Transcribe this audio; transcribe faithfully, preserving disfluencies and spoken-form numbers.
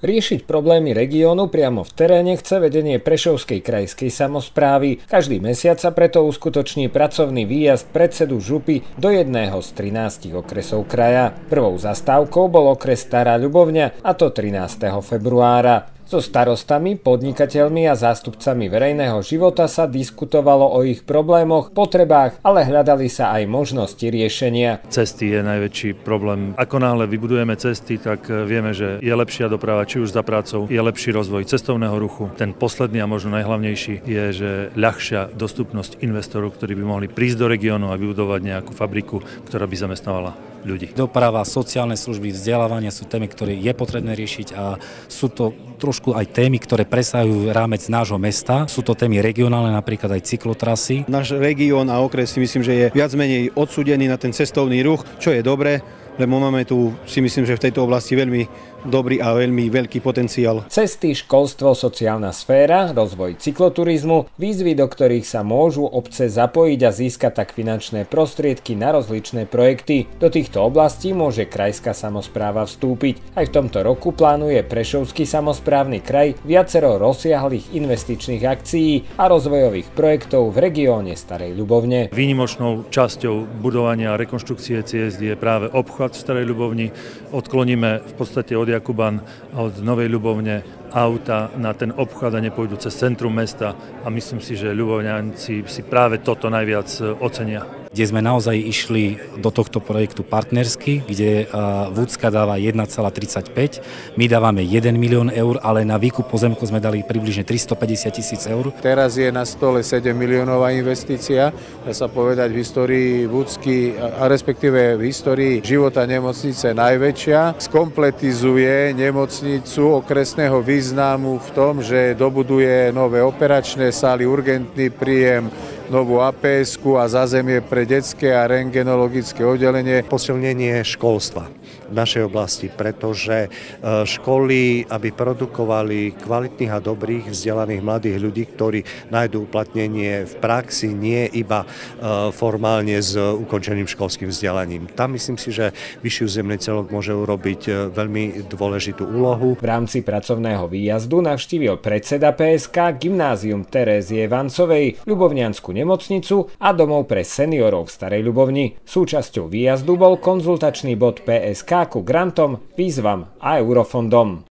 Riešiť problémy regiónu priamo v teréne chce vedenie Prešovskej krajskej samosprávy. Každý mesiac sa preto uskutoční pracovný výjazd predsedu župy do jedného z trinástich okresov kraja. Prvou zastávkou bol okres Stará Ľubovňa, a to trinásteho februára. So starostami, podnikateľmi a zástupcami verejného života sa diskutovalo o ich problémoch, potrebách, ale hľadali sa aj možnosti riešenia. Cesty je najväčší problém. Ako náhle vybudujeme cesty, tak vieme, že je lepšia doprava, či už za prácou, je lepší rozvoj cestovného ruchu. Ten posledný a možno najhlavnejší je, že ľahšia dostupnosť investorov, ktorí by mohli prísť do regiónu a vybudovať nejakú fabriku, ktorá by zamestnávala ľudí. Doprava, sociálne služby, vzdelávanie sú témy, ktoré je potrebné riešiť, a sú to trošku aj témy, ktoré presahujú rámec nášho mesta. Sú to témy regionálne, napríklad aj cyklotrasy. Náš región a okres si myslím, že je viac menej odsúdený na ten cestovný ruch, čo je dobré, lebo máme tu, si myslím, že v tejto oblasti veľmi dobrý a veľmi veľký potenciál. Cesty, školstvo, sociálna sféra, rozvoj cykloturizmu, výzvy, do ktorých sa môžu obce zapojiť a získať tak finančné prostriedky na rozličné projekty. Do týchto oblastí môže krajská samospráva vstúpiť. Aj v tomto roku plánuje Prešovský samosprávny kraj viacero rozsiahlych investičných akcií a rozvojových projektov v regióne Starej Ľubovne. Výnimočnou časťou budovania a rekonštrukcie ciest je práve obchod v Starej Ľubovni. Odkloníme v podstate od Jakuban a od Novej Ľubovne auta na ten obchod a nepôjdu cez centrum mesta, a myslím si, že Ľubovňanci si práve toto najviac ocenia. Kde sme naozaj išli do tohto projektu partnersky, kde Vúcka dáva jeden celá tridsaťpäť, my dávame jeden milión eur, ale na výkup pozemku sme dali približne tristopäťdesiat tisíc eur. Teraz je na stole sedem miliónová investícia, dá sa povedať v histórii Vúcky, a respektíve v histórii života nemocnice najväčšia. Skompletizuje nemocnicu okresného významu v tom, že dobuduje nové operačné sály, urgentný príjem, novú á pé esku a zázemie pre detské a rentgenologické oddelenie. Posilnenie školstva v našej oblasti, pretože školy, aby produkovali kvalitných a dobrých vzdelaných mladých ľudí, ktorí nájdú uplatnenie v praxi, nie iba formálne s ukončeným školským vzdelaním. Tam myslím si, že vyšší územný celok môže urobiť veľmi dôležitú úlohu. V rámci pracovného výjazdu navštívil predseda pé es ká Gymnázium Terézie Vancovej, Ľubovňansku nemocnicu a domov pre seniorov v Starej Ľubovni. Súčasťou výjazdu bol konzultačný bod pé es ká ku grantom, výzvam a eurofondom.